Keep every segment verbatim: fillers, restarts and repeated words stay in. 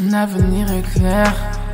Mon avenir est clair.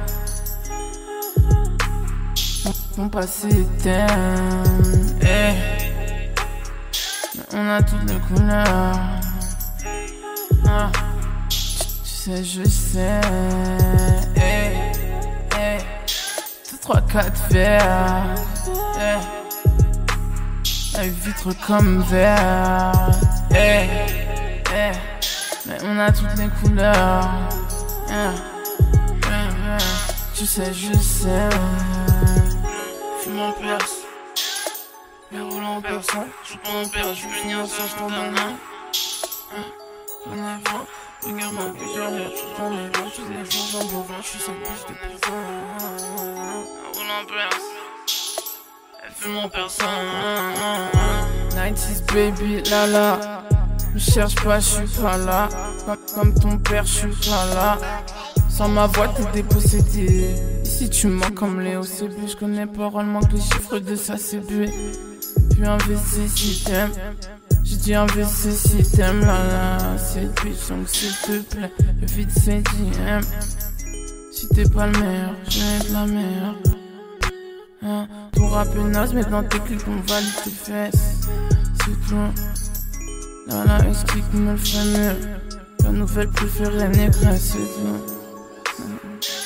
Mon, mon passé est terne. Hey. Mais on a toutes les couleurs. Ah. Tu, tu sais, je sais. Hey. Hey. Deux, trois, quatre verres. Hey. Œil vitre comme verre. Hey. Hey. Mais on a toutes les couleurs. Yeah. Yeah, yeah. Tu sais, je sais. Fume en perse. Mais roulant en personne. Je prends en perse, je vais venir ça, je t'en donne un. J'en ai vingt. Regarde-moi, plusieurs mètres. J'en ai vingt. Tous les jours, j'en bois vingt. Je suis cinq plus de putain. Roulant en perse. Elle fume en personne. nineties baby, la la. Me cherche pas, je suis pas là. Comme, comme ton père, je suis pas là. Sans ma voix, t'es dépossédé. Ici, tu mens comme les O C B. Je connais pas réellement que les chiffres de ça, c'est B. Puis investis si t'aimes. J'ai dit investis si t'aimes. Là, là, c'est bitch, donc s'il te plaît, évite ces D M. Si t'es pas le meilleur, je vais être la meilleure. Hein, ton rap est naze, mais dans tes clips, on valide tes fesses. C'est tout. Là, là, est-ce qu'il me le fait mieux? La nouvelle préférée, négresse, c'est tout.